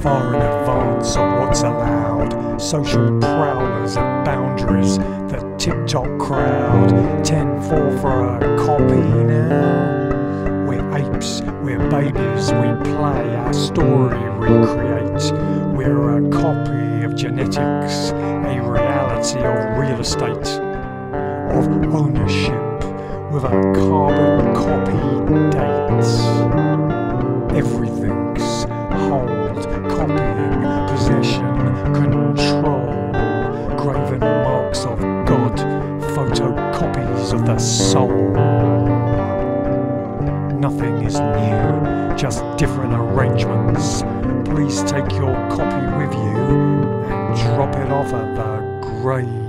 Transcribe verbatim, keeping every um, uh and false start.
far in advance of what's allowed. Social prowlers at boundaries, the TikTok crowd. ten four for a copy now. We're apes, we're babies, we play, our story recreate. We're a copy of genetics, a reality of real estate, of ownership with a carbon copy date. Everything's hold, copying, possession, control, graven marks of God, photocopies of the soul. Nothing is new, just different arrangements. Please take your copy with you and drop it off at the grave.